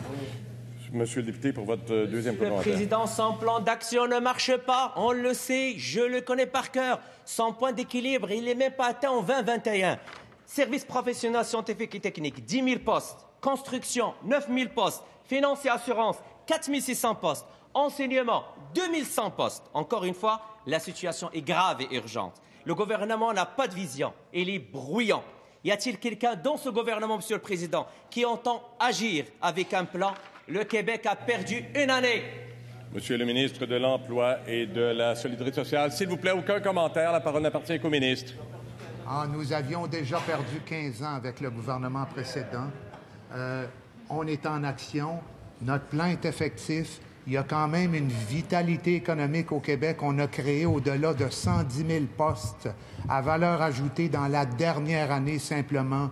Monsieur le député, pour votre deuxième commentaire. Le Président, son plan d'action ne marche pas. On le sait, je le connais par cœur. Son point d'équilibre, il n'est même pas atteint en vingt vingt et un. Services professionnels scientifiques et techniques, dix mille postes. Construction, neuf mille postes. Finances et assurances, quatre mille six cents postes. Enseignement, deux mille cent postes. Encore une fois, la situation est grave et urgente. Le gouvernement n'a pas de vision. Il est bruyant. Y a-t-il quelqu'un dans ce gouvernement, Monsieur le Président, qui entend agir avec un plan? Le Québec a perdu une année. Monsieur le ministre de l'Emploi et de la Solidarité sociale, s'il vous plaît, aucun commentaire. La parole n'appartient qu'au ministre. Ah, nous avions déjà perdu quinze ans avec le gouvernement précédent. Euh, on est en action. Notre plan est effectif. Il y a quand même une vitalité économique au Québec. On a créé au-delà de cent dix mille postes à valeur ajoutée dans la dernière année simplement.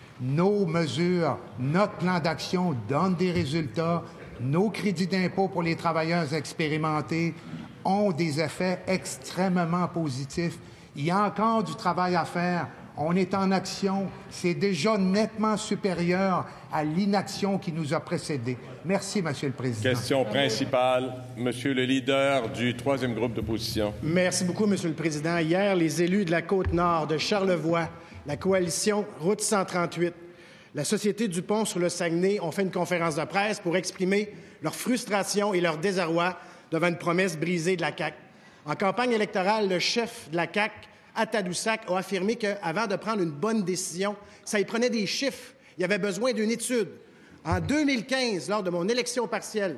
Nos mesures, notre plan d'action donnent des résultats. Nos crédits d'impôt pour les travailleurs expérimentés ont des effets extrêmement positifs. Il y a encore du travail à faire. On est en action. C'est déjà nettement supérieur à l'inaction qui nous a précédés. Merci, Monsieur le Président. Question principale, Monsieur le leader du troisième groupe d'opposition. Merci beaucoup, Monsieur le Président. Hier, les élus de la Côte-Nord, de Charlevoix, la coalition Route cent trente-huit, la Société du pont sur le Saguenay ont fait une conférence de presse pour exprimer leur frustration et leur désarroi devant une promesse brisée de la C A Q. En campagne électorale, le chef de la C A Q, à Tadoussac, a affirmé qu'avant de prendre une bonne décision, ça y prenait des chiffres. Il y avait besoin d'une étude. En deux mille quinze, lors de mon élection partielle,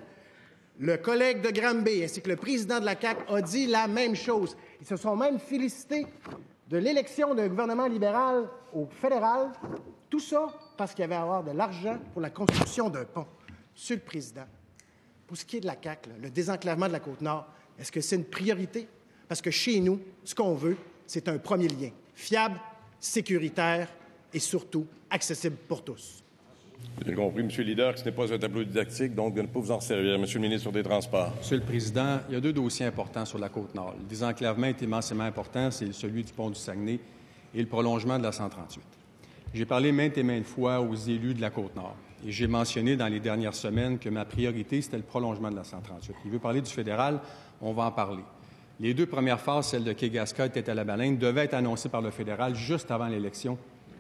le collègue de Granby ainsi que le président de la C A Q a dit la même chose. Ils se sont même félicités de l'élection d'un gouvernement libéral au fédéral. Tout ça parce qu'il y avait à avoir de l'argent pour la construction d'un pont. Monsieur le Président, pour ce qui est de la C A Q, là, le désenclavement de la Côte-Nord, est-ce que c'est une priorité? Parce que chez nous, ce qu'on veut, c'est un premier lien fiable, sécuritaire et surtout accessible pour tous. J'ai compris, Monsieur le leader, que ce n'est pas un tableau didactique, donc de ne pas vous en servir. Monsieur le ministre des Transports. Monsieur le Président, il y a deux dossiers importants sur la Côte-Nord. Le désenclavement est immensément important, c'est celui du pont du Saguenay et le prolongement de la cent trente-huit. J'ai parlé maintes et maintes fois aux élus de la Côte-Nord et j'ai mentionné dans les dernières semaines que ma priorité, c'était le prolongement de la cent trente-huit. Il veut parler du fédéral, on va en parler. Les deux premières phases, celle de Kegaska et à la baleine, devaient être annoncées par le fédéral juste avant l'élection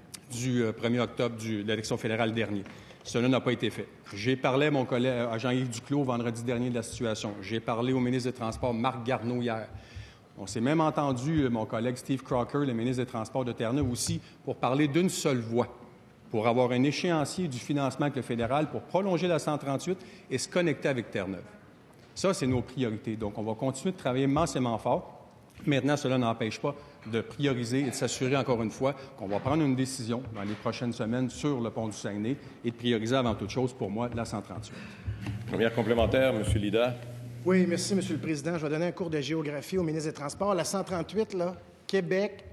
du premier octobre de l'élection fédérale dernier. Cela n'a pas été fait. J'ai parlé à mon collègue à Jean-Yves Duclos vendredi dernier de la situation. J'ai parlé au ministre des Transports, Marc Garneau, hier. On s'est même entendu, mon collègue Steve Crocker, le ministre des Transports de Terre-Neuve aussi, pour parler d'une seule voix, pour avoir un échéancier du financement avec le fédéral pour prolonger la cent trente-huit et se connecter avec Terre-Neuve. Ça, c'est nos priorités. Donc, on va continuer de travailler immensément fort. Maintenant, cela n'empêche pas de prioriser et de s'assurer encore une fois qu'on va prendre une décision dans les prochaines semaines sur le pont du Saguenay et de prioriser avant toute chose, pour moi, la cent trente-huit. Première complémentaire, M. Lida. Oui, merci, M. le Président. Je vais donner un cours de géographie au ministre des Transports. La cent trente-huit, là, Québec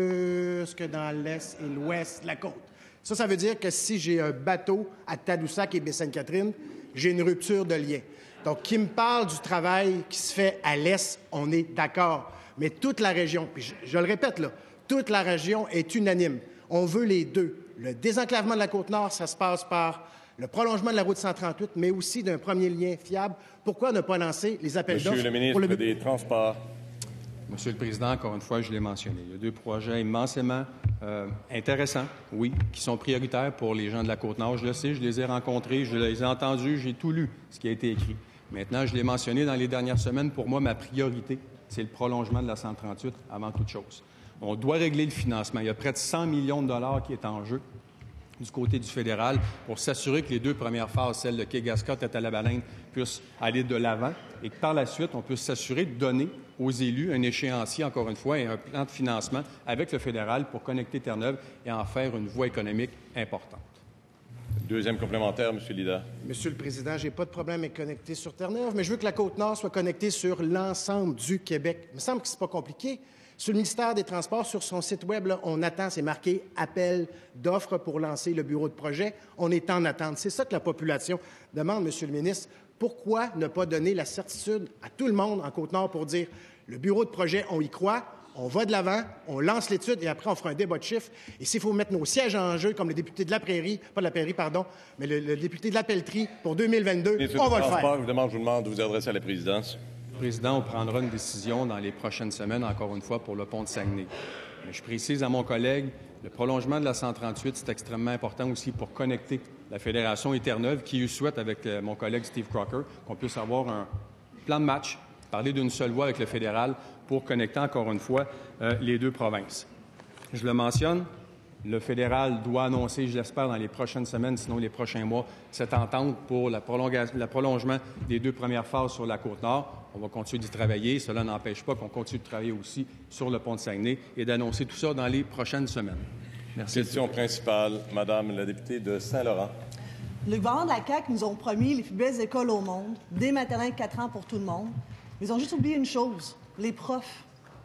jusque dans l'est et l'ouest de la côte. Ça, ça veut dire que si j'ai un bateau à Tadoussac et Baie-Sainte-Catherine, j'ai une rupture de lien. Donc, qui me parle du travail qui se fait à l'est, on est d'accord. Mais toute la région, puis je, je le répète là, toute la région est unanime. On veut les deux. Le désenclavement de la Côte-Nord, ça se passe par le prolongement de la route cent trente-huit, mais aussi d'un premier lien fiable. Pourquoi ne pas lancer les appels d'offres? Monsieur le ministre pour le... des Transports. Monsieur le Président, encore une fois, je l'ai mentionné. Il y a deux projets immensément euh, intéressants, oui, qui sont prioritaires pour les gens de la Côte-Nord. Je le sais, je les ai rencontrés, je les ai entendus, j'ai tout lu ce qui a été écrit. Maintenant, je l'ai mentionné dans les dernières semaines, pour moi, ma priorité, c'est le prolongement de la cent trente-huit avant toute chose. On doit régler le financement. Il y a près de cent millions de dollars qui est en jeu du côté du fédéral pour s'assurer que les deux premières phases, celles de Quai-Gascott et à la Baleine, puissent aller de l'avant et que par la suite, on puisse s'assurer de donner aux élus un échéancier, encore une fois, et un plan de financement avec le fédéral pour connecter Terre-Neuve et en faire une voie économique importante. Deuxième complémentaire, M. Lida. Monsieur le Président, je n'ai pas de problème à être connecté sur Terre-Neuve, mais je veux que la Côte-Nord soit connectée sur l'ensemble du Québec. Il me semble que ce n'est pas compliqué. Sur le ministère des Transports, sur son site Web, là, on attend, c'est marqué « Appel d'offres pour lancer le bureau de projet ». On est en attente. C'est ça que la population demande, Monsieur le ministre. Pourquoi ne pas donner la certitude à tout le monde en Côte-Nord pour dire « Le bureau de projet, on y croit ». On va de l'avant, on lance l'étude et après, on fera un débat de chiffres. Et s'il faut mettre nos sièges en jeu, comme le député de la Prairie, pas de la Prairie, pardon, mais le, le député de la Pelletrie pour deux mille vingt-deux, Ministre on va le faire. Je vous demande, je vous demande de vous adresser à la présidence. Président, on prendra une décision dans les prochaines semaines, encore une fois, pour le pont de Saguenay. Mais je précise à mon collègue, le prolongement de la cent trente-huit, c'est extrêmement important aussi pour connecter la Fédération et Terre-Neuve, qui souhaite, avec euh, mon collègue Steve Crocker, qu'on puisse avoir un plan de match, parler d'une seule voix avec le fédéral pour connecter, encore une fois, euh, les deux provinces. Je le mentionne, le fédéral doit annoncer, je l'espère, dans les prochaines semaines, sinon les prochains mois, cette entente pour la prolongation, le prolongement des deux premières phases sur la Côte-Nord. On va continuer d'y travailler. Cela n'empêche pas qu'on continue de travailler aussi sur le pont de Saguenay et d'annoncer tout ça dans les prochaines semaines. Merci. Question principale, Madame la députée de Saint-Laurent. Le gouvernement de la C A Q nous ont promis les plus belles écoles au monde, des maternelles quatre ans pour tout le monde. Mais ils ont juste oublié une chose, les profs.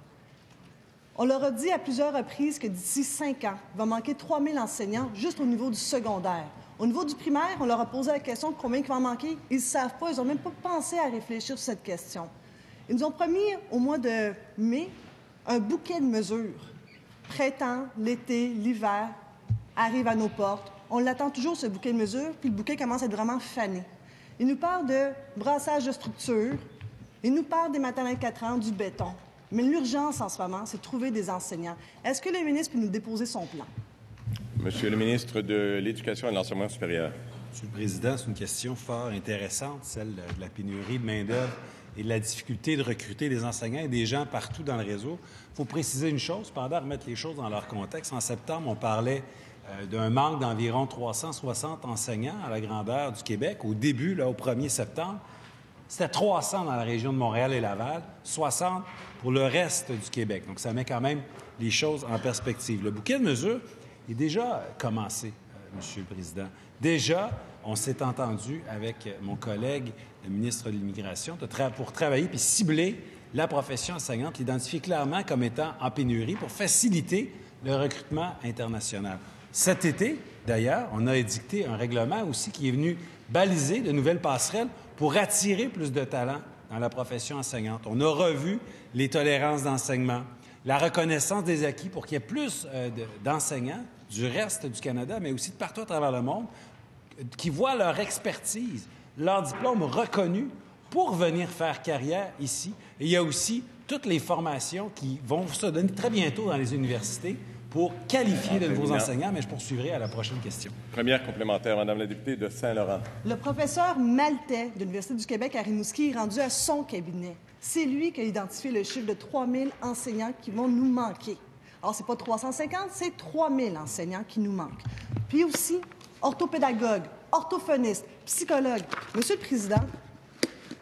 On leur a dit à plusieurs reprises que d'ici cinq ans, il va manquer trois mille enseignants juste au niveau du secondaire. Au niveau du primaire, on leur a posé la question de combien il va en manquer. Ils ne savent pas, ils n'ont même pas pensé à réfléchir sur cette question. Ils nous ont promis au mois de mai un bouquet de mesures. Printemps, l'été, l'hiver arrivent à nos portes. On l'attend toujours, ce bouquet de mesures, puis le bouquet commence à être vraiment fané. Ils nous parlent de brassage de structure, ils nous parlent des maternelles quatre ans, du béton. Mais l'urgence en ce moment, c'est de trouver des enseignants. Est-ce que le ministre peut nous déposer son plan? Monsieur le ministre de l'Éducation et de l'Enseignement supérieur. Monsieur le Président, c'est une question fort intéressante, celle de la pénurie de main-d'œuvre et de la difficulté de recruter des enseignants et des gens partout dans le réseau. Il faut préciser une chose, pendant remettre les choses dans leur contexte. En septembre, on parlait euh, d'un manque d'environ trois cent soixante enseignants à la grandeur du Québec. Au début, là, au premier septembre, c'était trois cents dans la région de Montréal et Laval, soixante pour le reste du Québec. Donc, ça met quand même les choses en perspective. Le bouquet de mesures est déjà commencé, euh, Monsieur le Président. Déjà, on s'est entendu avec mon collègue, le ministre de l'Immigration, de tra- pour travailler puis cibler la profession enseignante, l'identifier clairement comme étant en pénurie pour faciliter le recrutement international. Cet été, d'ailleurs, on a édicté un règlement aussi qui est venu baliser de nouvelles passerelles pour attirer plus de talents dans la profession enseignante. On a revu les tolérances d'enseignement, la reconnaissance des acquis pour qu'il y ait plus euh, de, d'enseignants du reste du Canada, mais aussi de partout à travers le monde, qui voient leur expertise, leur diplôme reconnu pour venir faire carrière ici. Et il y a aussi toutes les formations qui vont se donner très bientôt dans les universités pour qualifier de nouveaux enseignants, mais je poursuivrai à la prochaine question. Première complémentaire, Madame la députée de Saint-Laurent. Le professeur Maltais de l'Université du Québec à Rimouski est rendu à son cabinet. C'est lui qui a identifié le chiffre de trois mille enseignants qui vont nous manquer. Alors, c'est pas trois cent cinquante, c'est trois mille enseignants qui nous manquent. Puis aussi, orthopédagogues, orthophonistes, psychologues. Monsieur le Président,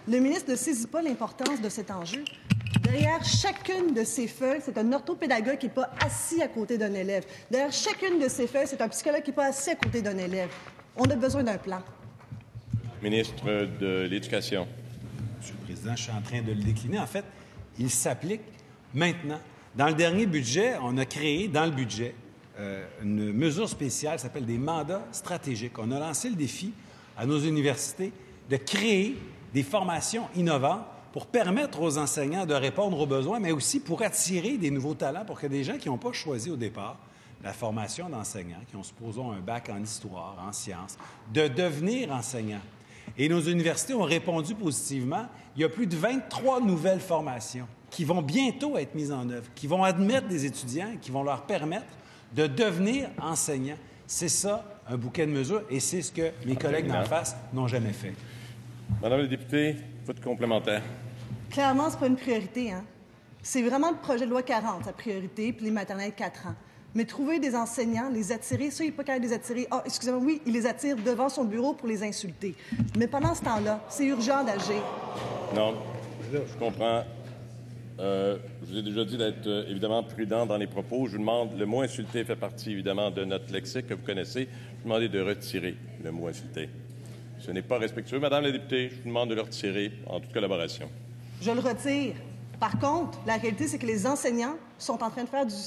Le ministre ne saisit pas l'importance de cet enjeu. Derrière chacune de ces feuilles, c'est un orthopédagogue qui n'est pas assis à côté d'un élève. Derrière chacune de ces feuilles, c'est un psychologue qui n'est pas assis à côté d'un élève. On a besoin d'un plan. Ministre de l'Éducation. Monsieur le Président, je suis en train de le décliner. En fait, il s'applique maintenant. Dans le dernier budget, on a créé dans le budget euh, une mesure spéciale qui s'appelle des mandats stratégiques. On a lancé le défi à nos universités de créer des formations innovantes pour permettre aux enseignants de répondre aux besoins, mais aussi pour attirer des nouveaux talents, pour que des gens qui n'ont pas choisi au départ la formation d'enseignants, qui ont, supposons, un bac en histoire, en sciences, de devenir enseignants. Et nos universités ont répondu positivement. Il y a plus de vingt-trois nouvelles formations qui vont bientôt être mises en œuvre, qui vont admettre des étudiants, qui vont leur permettre de devenir enseignants. C'est ça, un bouquet de mesures, et c'est ce que mes collègues d'en face n'ont jamais fait. Madame la députée, votre complémentaire. Clairement, ce n'est pas une priorité. Hein? C'est vraiment le projet de loi quarante, sa priorité, puis les maternelles quatre ans. Mais trouver des enseignants, les attirer, ça, il n'est pas capable de les attirer. Ah, excusez-moi, oui, il les attire devant son bureau pour les insulter. Mais pendant ce temps-là, c'est urgent d'agir. Non, je comprends. Euh, je vous ai déjà dit d'être euh, évidemment prudent dans les propos. Je vous demande, le mot insulté fait partie évidemment de notre lexique que vous connaissez. Je vous demande de retirer le mot insulté. Ce n'est pas respectueux. Madame la députée, je vous demande de le retirer en toute collaboration. Je le retire. Par contre, la réalité, c'est que les enseignants sont en train de faire du...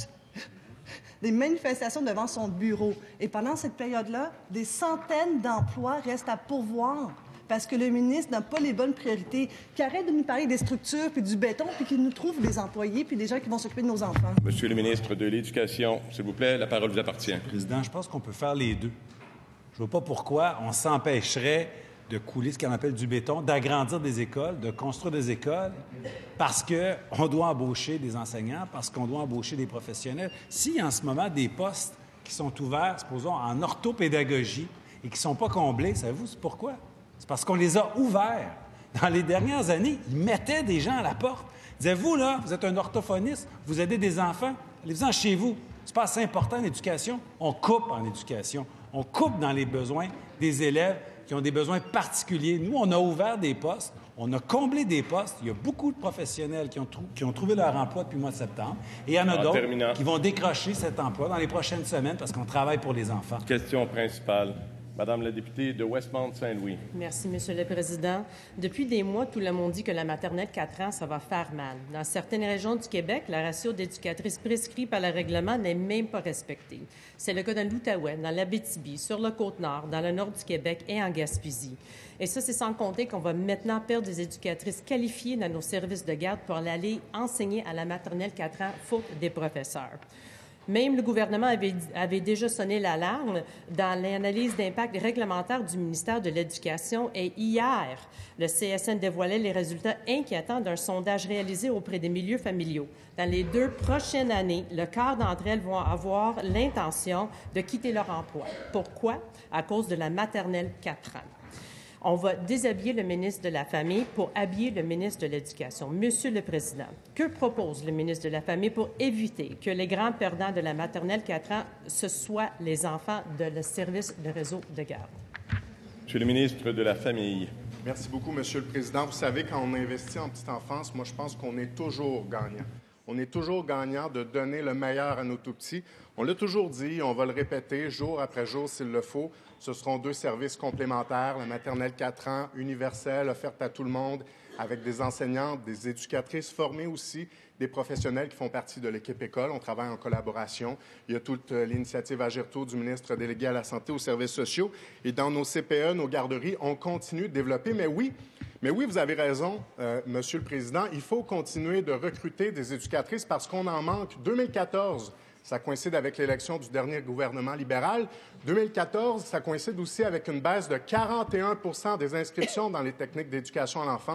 des manifestations devant son bureau. Et pendant cette période-là, des centaines d'emplois restent à pourvoir parce que le ministre n'a pas les bonnes priorités, qu'il arrête de nous parler des structures puis du béton, puis qu'il nous trouve des employés puis des gens qui vont s'occuper de nos enfants. Monsieur le ministre de l'Éducation, s'il vous plaît, la parole vous appartient. Président, je pense qu'on peut faire les deux. Je ne vois pas pourquoi on s'empêcherait de couler ce qu'on appelle du béton, d'agrandir des écoles, de construire des écoles, parce qu'on doit embaucher des enseignants, parce qu'on doit embaucher des professionnels. S'il y a en ce moment des postes qui sont ouverts, supposons, en orthopédagogie et qui ne sont pas comblés, savez-vous c'est pourquoi? C'est parce qu'on les a ouverts. Dans les dernières années, ils mettaient des gens à la porte. Ils disaient, vous, là, vous êtes un orthophoniste, vous aidez des enfants, allez-vous-en chez vous. C'est pas assez important en éducation. On coupe en éducation. On coupe dans les besoins des élèves qui ont des besoins particuliers. Nous, on a ouvert des postes, on a comblé des postes. Il y a beaucoup de professionnels qui ont, trou- qui ont trouvé leur emploi depuis le mois de septembre. Et il y en a en d'autres terminant. qui vont décrocher cet emploi dans les prochaines semaines parce qu'on travaille pour les enfants. Question principale. Madame la députée de Westmount-Saint-Louis. Merci, Monsieur le Président. Depuis des mois, tout le monde dit que la maternelle quatre ans, ça va faire mal. Dans certaines régions du Québec, la ratio d'éducatrices prescrite par le règlement n'est même pas respectée. C'est le cas dans l'Outaouais, dans l'Abitibi, sur le Côte-Nord, dans le nord du Québec et en Gaspésie. Et ça, c'est sans compter qu'on va maintenant perdre des éducatrices qualifiées dans nos services de garde pour aller enseigner à la maternelle quatre ans, faute des professeurs. Même le gouvernement avait, avait déjà sonné l'alarme dans l'analyse d'impact réglementaire du ministère de l'Éducation et hier, le C S N dévoilait les résultats inquiétants d'un sondage réalisé auprès des milieux familiaux. Dans les deux prochaines années, le quart d'entre elles vont avoir l'intention de quitter leur emploi. Pourquoi? À cause de la maternelle quatre ans. On va déshabiller le ministre de la Famille pour habiller le ministre de l'Éducation. Monsieur le Président, que propose le ministre de la Famille pour éviter que les grands perdants de la maternelle quatre ans, ce soient les enfants de le service de réseau de garde? Monsieur le ministre de la Famille. Merci beaucoup, Monsieur le Président. Vous savez, quand on investit en petite enfance, moi, je pense qu'on est toujours gagnant. On est toujours gagnant de donner le meilleur à nos tout-petits. On l'a toujours dit, on va le répéter jour après jour s'il le faut. Ce seront deux services complémentaires, la maternelle quatre ans, universelle, offerte à tout le monde, avec des enseignantes, des éducatrices formées aussi, des professionnels qui font partie de l'équipe école. On travaille en collaboration. Il y a toute l'initiative Agirto du ministre délégué à la Santé, aux services sociaux. Et dans nos C P E, nos garderies, on continue de développer. Mais oui, mais oui, vous avez raison, euh, Monsieur le Président, il faut continuer de recruter des éducatrices parce qu'on en manque. deux mille quatorze, ça coïncide avec l'élection du dernier gouvernement libéral. deux mille quatorze, ça coïncide aussi avec une baisse de quarante et un pour cent des inscriptions dans les techniques d'éducation à l'enfance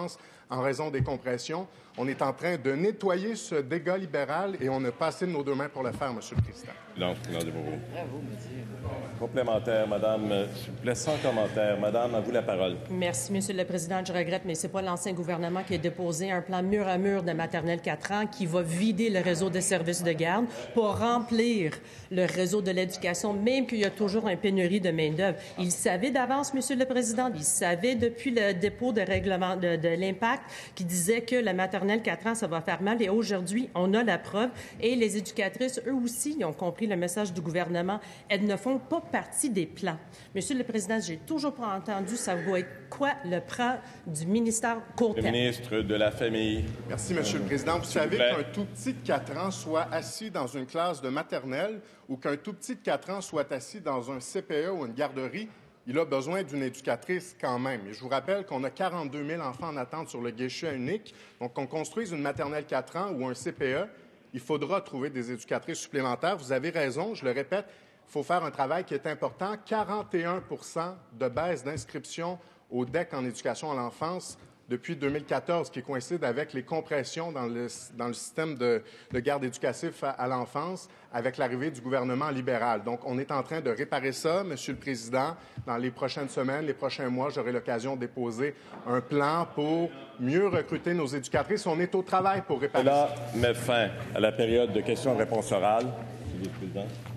en raison des compressions. On est en train de nettoyer ce dégât libéral et on a passé de nos deux mains pour le faire, Monsieur le Président. Non, non, de Bravo, complémentaire, Madame, s'il vous plaît, sans commentaire. Madame, à vous la parole. Merci, Monsieur le Président. Je regrette, mais c'est pas l'ancien gouvernement qui a déposé un plan mur à mur de maternelle quatre ans qui va vider le réseau des services de garde pour remplir le réseau de l'éducation, même qu'il y a toujours une pénurie de main-d'œuvre. Il savait d'avance, Monsieur le Président, il savait depuis le dépôt de règlement de, de l'impact qui disait que la maternelle quatre ans, ça va faire mal. Et aujourd'hui, on a la preuve. Et les éducatrices, eux aussi, ils ont compris le message du gouvernement. Elles ne font pas partie des plans. Monsieur le Président, j'ai toujours pas entendu ça va être quoi le plan du ministère court terme. Le ministre de la Famille. Merci, Monsieur le Président. Vous savez qu'un tout petit de quatre ans soit assis dans une classe de maternelle ou qu'un tout petit de quatre ans soit assis dans un C P E ou une garderie, il a besoin d'une éducatrice quand même. Et je vous rappelle qu'on a quarante-deux mille enfants en attente sur le guichet unique. Donc, qu'on construise une maternelle quatre ans ou un C P E, il faudra trouver des éducatrices supplémentaires. Vous avez raison, je le répète, il faut faire un travail qui est important. quarante et un pour cent de baisse d'inscription au D E C en éducation à l'enfance depuis deux mille quatorze, qui coïncide avec les compressions dans le, dans le système de, de garde éducatif à, à l'enfance avec l'arrivée du gouvernement libéral. Donc, on est en train de réparer ça, Monsieur le Président. Dans les prochaines semaines, les prochains mois, j'aurai l'occasion de déposer un plan pour mieux recruter nos éducatrices. On est au travail pour réparer Cela ça. met fin à la période de questions-réponses orales. Monsieur le Président.